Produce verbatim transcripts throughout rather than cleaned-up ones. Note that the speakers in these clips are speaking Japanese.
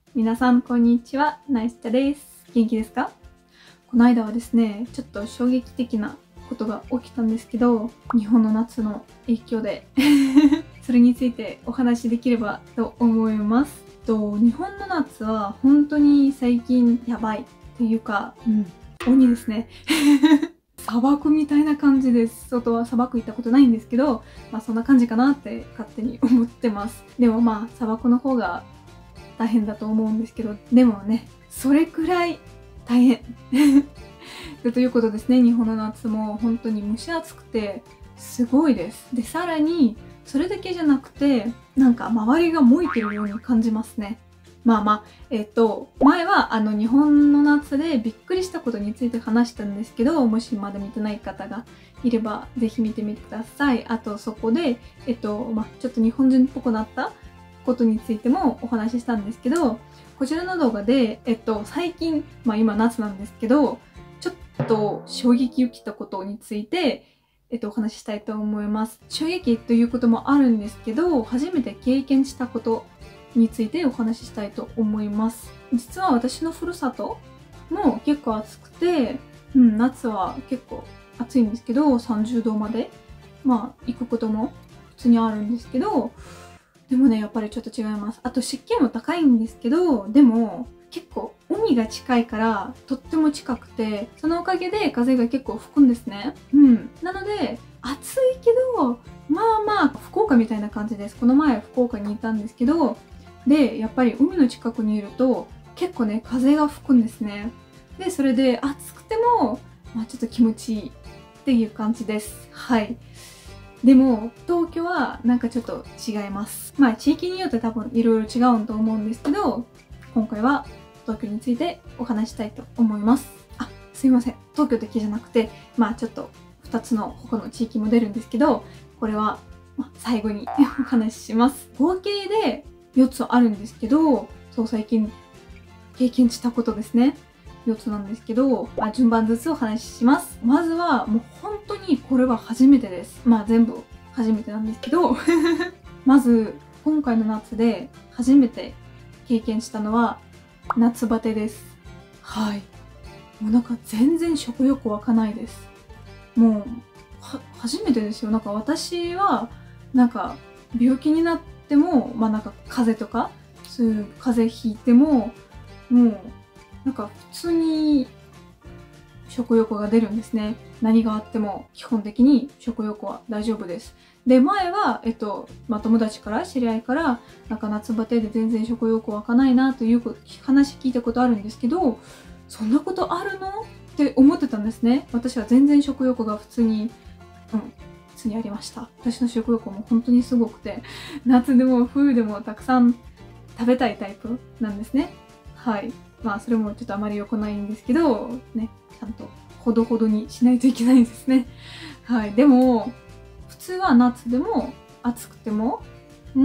皆さんこんにちは、ナイスチャです。元気ですか？この間はですね、ちょっと衝撃的なことが起きたんですけど、日本の夏の影響でそれについてお話しできればと思います。と日本の夏は本当に最近やばいっていうか、うん、鬼ですね砂漠みたいな感じです。外は砂漠行ったことないんですけど、まあそんな感じかなって勝手に思ってます。でもまあ砂漠の方が大変だと思うんですけど、でもね、それくらい大変ということですね。日本の夏も本当に蒸し暑くてすごいです。で、さらにそれだけじゃなくて、なんか周りが燃えてるように感じますね。まあまあ、えっと、前はあの日本の夏でびっくりしたことについて話したんですけど、もしまだ見てない方がいればぜひ見てみてください。あとそこで、えっと、まあちょっと日本人っぽくなったことについてもお話ししたんですけど、こちらの動画で、えっと、最近、まあ今夏なんですけど、ちょっと衝撃を受けたことについて、えっと、お話ししたいと思います。衝撃ということもあるんですけど、初めて経験したことについてお話ししたいと思います。実は私のふるさとも結構暑くて、うん、夏は結構暑いんですけど、さんじゅうどまで、まあ、行くことも普通にあるんですけど、でもね、やっぱりちょっと違います。あと湿気も高いんですけど、でも結構海が近いからとっても近くて、そのおかげで風が結構吹くんですね。うん。なので、暑いけど、まあまあ、福岡みたいな感じです。この前福岡にいたんですけど、で、やっぱり海の近くにいると結構ね、風が吹くんですね。で、それで暑くても、まあちょっと気持ちいいっていう感じです。はい。でも東京はなんかちょっと違います。まあ地域によって多分いろいろ違うと思うんですけど、今回は東京についてお話したいと思います。あ、すいません。東京だけじゃなくて、まあちょっとふたつの他の地域も出るんですけど、これは最後にお話しします。合計でよっつあるんですけど、そう最近経験したことですね。よっつなんですけど、まあ、順番ずつお話しします。まずはもう本当にこれは初めてです。まあ全部初めてなんですけどまず今回の夏で初めて経験したのは夏バテです。はい。もうなんか全然食欲湧かないです。もうは初めてですよ。なんか私はなんか病気になっても、まあなんか風邪とかそういう風邪ひいてももうなんか普通に食欲が出るんですね。何があっても基本的に食欲は大丈夫です。で、前は、えっと、まあ、友達から、知り合いから、なんか夏バテで全然食欲湧かないなという話聞いたことあるんですけど、そんなことあるのって思ってたんですね。私は全然食欲が普通に、うん、普通にありました。私の食欲も本当にすごくて、夏でも冬でもたくさん食べたいタイプなんですね。はい。まあそれもちょっとあまり良くないんですけど、ね、ちゃんとほどほどにしないといけないですね。はい。でも、普通は夏でも暑くても、うん、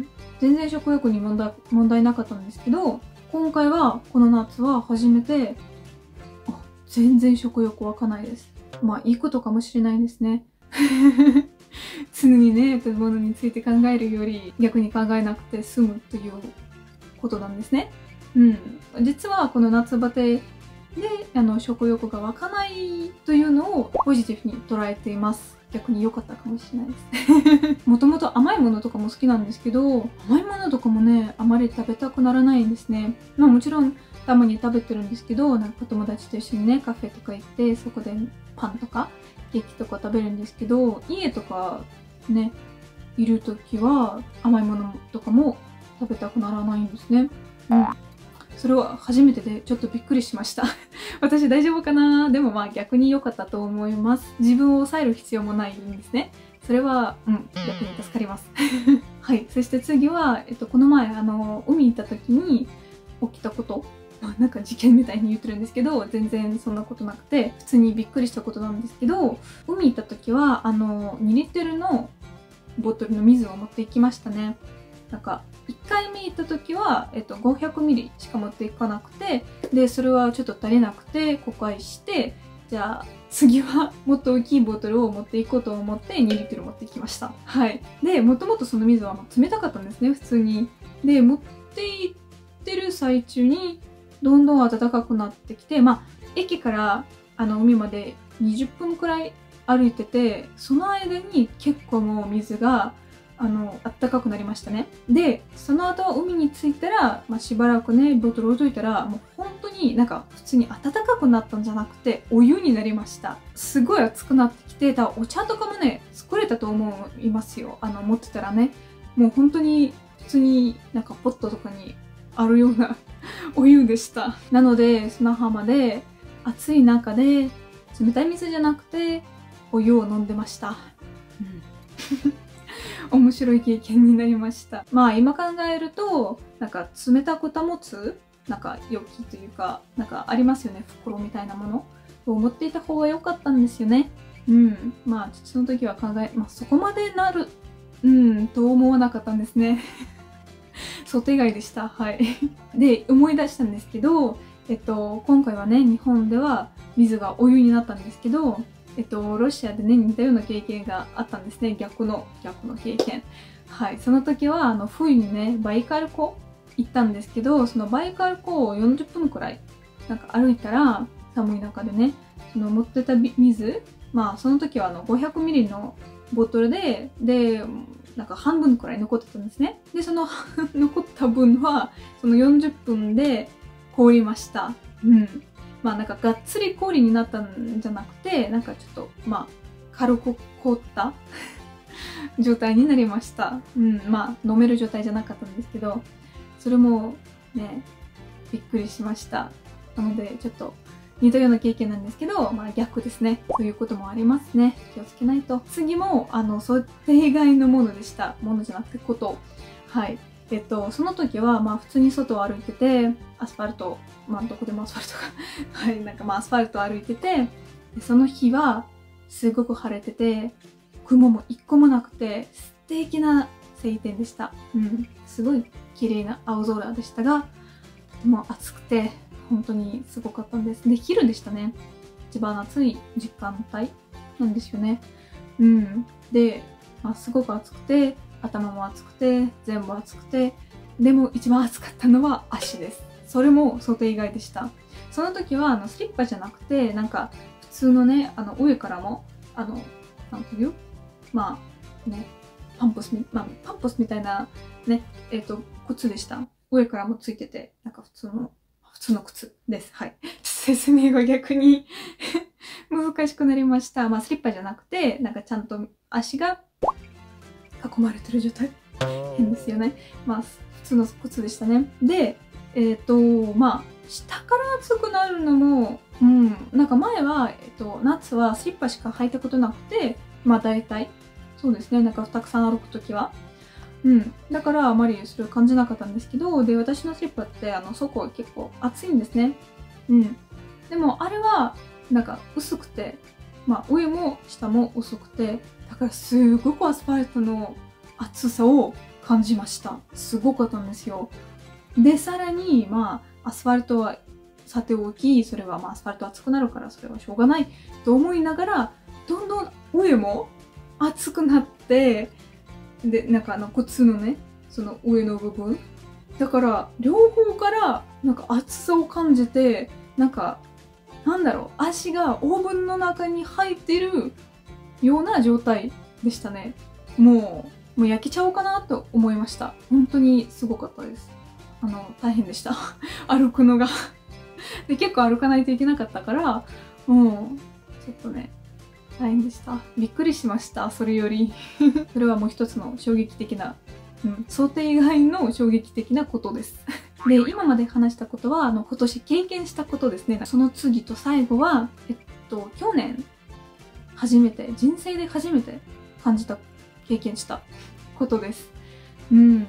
全然食欲に問題、問題なかったんですけど、今回はこの夏は初めて、あ、全然食欲湧かないです。まあいいことかもしれないですね。常にね、食べ物について考えるより逆に考えなくて済むということなんですね。うん、実はこの夏バテであの食欲が湧かないというのをポジティブに捉えています。逆に良かったかもしれないですもともと甘いものとかも好きなんですけど、甘いものとかもねあまり食べたくならないんですね。まあもちろんたまに食べてるんですけど、なんか友達と一緒にねカフェとか行ってそこでパンとかケーキとか食べるんですけど、家とかねいる時は甘いものとかも食べたくならないんですね。うん、それは初めてでちょっとびっくりしました私大丈夫かな。でもまあ逆に良かったと思います。自分を抑える必要もないんですね。それは、うん、逆に助かりますはい。そして次は、えっと、この前あの海行った時に起きたこと、なんか事件みたいに言ってるんですけど、全然そんなことなくて普通にびっくりしたことなんですけど、海行った時はあのにリットルのボトルの水を持っていきましたね。なんかいっかいめ行った時は、えっと、ごひゃくミリしか持っていかなくて、でそれはちょっと足りなくて後悔して、じゃあ次はもっと大きいボトルを持っていこうと思ってにリットル持ってきました。はい。でもともとその水は冷たかったんですね、普通に。で持っていっってる最中にどんどん暖かくなってきて、まあ駅からあの海までにじゅっぷんくらい歩いてて、その間に結構もう水があの暖かくなりましたね。でその後海に着いたら、まあ、しばらくねボトル置いといたら、もう本当になんか普通に暖かくなったんじゃなくてお湯になりました。すごい熱くなってきて、だお茶とかもね作れたと思いますよ。あの持ってたらね、もう本当に普通になんかポットとかにあるようなお湯でした。なので砂浜で暑い中で冷たい水じゃなくてお湯を飲んでました。うん面白い経験になりました。まあ今考えるとなんか冷たく保つなんか容器というかなんかありますよね、袋みたいなものを持っていた方が良かったんですよね。うんまあその時は考え、まあ、そこまでなるうんと思わなかったんですね。想定外でした。はい。で思い出したんですけど、えっと今回はね日本では水がお湯になったんですけど、えっと、ロシアでね、似たような経験があったんですね。逆の、逆の経験。はい。その時は、あの、冬にね、バイカル湖行ったんですけど、そのバイカル湖をよんじゅっぷんくらい、なんか歩いたら、寒い中でね、その持ってた水、まあ、その時はあの、ごひゃくミリのボトルで、で、なんか半分くらい残ってたんですね。で、その残った分は、そのよんじゅっぷんで凍りました。うん。まあなんかがっつり氷になったんじゃなくて、なんかちょっとまあ軽く凍った状態になりました。うん、まあ飲める状態じゃなかったんですけど、それもね、びっくりしました。なのでちょっと似たような経験なんですけど、まあ逆ですね。ということもありますね。気をつけないと。次もあの想定外のものでした。ものじゃなくてこと。はい。えっと、その時は、まあ普通に外を歩いてて、アスファルト、まあどこでもアスファルトが、はい、なんかまあアスファルトを歩いてて、でその日はすごく晴れてて、雲も一個もなくて、素敵な晴天でした。うん、すごい綺麗な青空でしたが、とても暑くて、本当にすごかったんです。で、昼でしたね。一番暑い時間帯なんですよね。うん。で、まあ、すごく暑くて、頭も熱くて全部熱くて、でも一番熱かったのは足です。それも想定外でした。その時はあのスリッパじゃなくて、なんか普通のね、あの上からもあのなんていうまあねパンプスみ、まあ、パンプスみたいなねえっ、ー、と靴でした。上からもついてて、なんか普通の普通の靴です。はい。説明が逆に難しくなりました。まあスリッパじゃなくて、なんかちゃんと足が囲まれてる状態。変ですよね。まあ、普通の靴でしたね。で、えっ、ー、と、まあ、下から暑くなるのも、うん、なんか前は、えっ、ー、と、夏はスリッパしか履いたことなくて、まあ大体、そうですね、なんかたくさん歩くときは。うん。だからあまりそれを感じなかったんですけど、で、私のスリッパって、あの、底は結構厚いんですね。うん。でも、あれは、なんか薄くて、まあ、上も下も薄くて、だからすごくアスファルトの厚さを感じました。すごかったんですよ。で、さらに、まあ、アスファルトはさておき、それはまあアスファルト熱くなるからそれはしょうがないと思いながら、どんどん上も熱くなって、で、なんかあの靴のね、その上の部分。だから、両方からなんか熱さを感じて、なんか、なんだろう、足がオーブンの中に入ってるような状態でしたね。もう、もう焼けちゃおうかなと思いました。本当にすごかったです。あの、大変でした。歩くのがで。結構歩かないといけなかったから、もう、ちょっとね、大変でした。びっくりしました、それより。それはもう一つの衝撃的な、うん、想定外の衝撃的なことです。で、今まで話したことは、あの、今年経験したことですね。その次と最後は、えっと、去年、初めて、人生で初めて感じた、経験したことです。うん、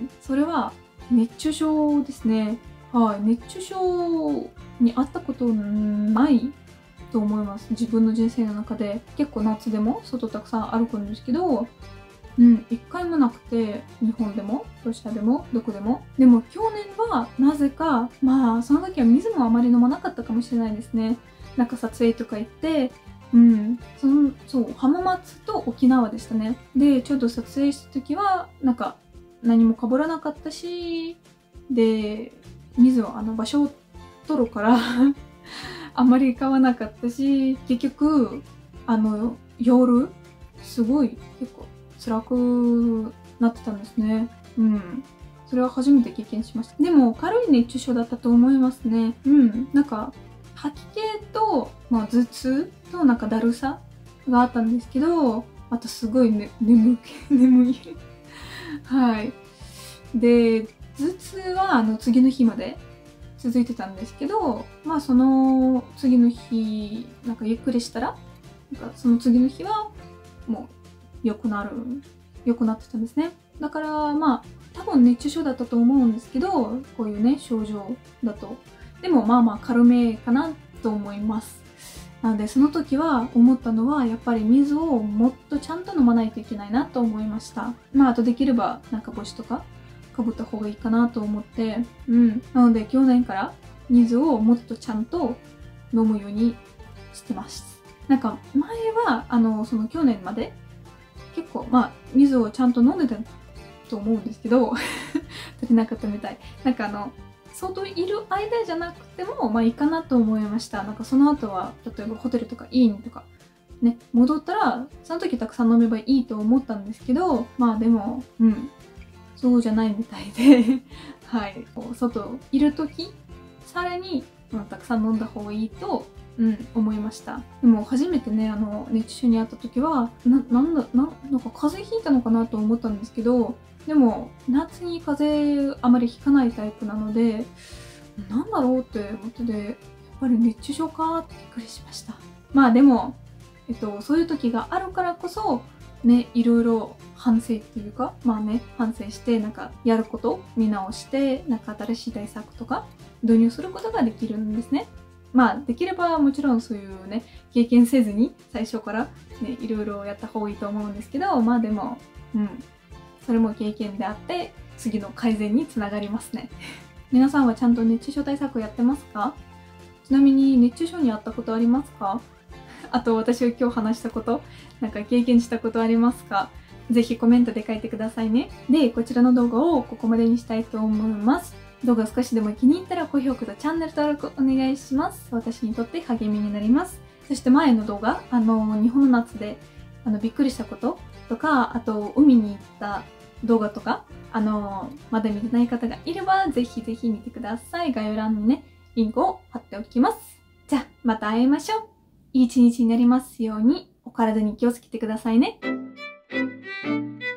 それは熱中症ですね。はい、熱中症にあったことないと思います。自分の人生の中で。結構夏でも外たくさん歩くんですけど、うん、一回もなくて、日本でも、ロシアでも、どこでも。でも去年はなぜか、まあその時は水もあまり飲まなかったかもしれないですね。なんか撮影とか行って、うん、そのそう浜松と沖縄でしたね。でちょっと撮影した時はなんか何もかぶらなかったし、で水をあの場所を取るからあんまり買わなかったし、結局あの夜すごい結構辛くなってたんですね。うん。それは初めて経験しました。でも軽い熱中症だったと思いますね。うん。なんか吐き気と、まあ、頭痛となんかだるさがあったんですけど、あとすごい、ね、眠気眠いはい。で、頭痛はあの次の日まで続いてたんですけど、まあその次の日なんかゆっくりしたら、なんかその次の日はもう良くなる良くなってたんですね。だからまあ多分熱中症だったと思うんですけど、こういうね症状だと、でもまあまあ軽めかなと思います。なのでその時は思ったのは、やっぱり水をもっとちゃんと飲まないといけないなと思いました。まああとできればなんか帽子とかかぶった方がいいかなと思って、うん。なので去年から水をもっとちゃんと飲むようにしてます。なんか前はあのその去年まで結構まあ水をちゃんと飲んでたと思うんですけど足りなかったみたい。なんかあの外いる間じゃなくてもまあいいかなと思いました。なんかその後は例えばホテルとか家にとかね戻ったらその時たくさん飲めばいいと思ったんですけど、まあでもうんそうじゃないみたいではい、外いる時さらに、まあ、たくさん飲んだ方がいいと、うん、思いました。でも初めてねあの熱中症にあった時はななんだななんか風邪ひいたのかなと思ったんですけど、でも夏に風邪あまりひかないタイプなので、なんだろうって思ってて、やっぱり熱中症かってびっくりしました。まあでも、えっと、そういう時があるからこそね、いろいろ反省っていうか、まあね、反省して、なんかやることを見直して、なんか新しい対策とか導入することができるんですね。まあ、できればもちろんそういうね、経験せずに最初からね、いろいろやった方がいいと思うんですけど、まあでも、うん、それも経験であって、次の改善につながりますね。皆さんはちゃんと熱中症対策やってますか？ちなみに熱中症にあったことありますか？あと私が今日話したこと、なんか経験したことありますか？ぜひコメントで書いてくださいね。で、こちらの動画をここまでにしたいと思います。動画少しでも気に入ったら高評価とチャンネル登録お願いします。私にとって励みになります。そして前の動画、あの、日本の夏であのびっくりしたこととか、あと海に行った動画とか、あの、まだ見てない方がいればぜひぜひ見てください。概要欄にね、リンクを貼っておきます。じゃあ、また会いましょう。いい一日になりますように、お体に気をつけてくださいね。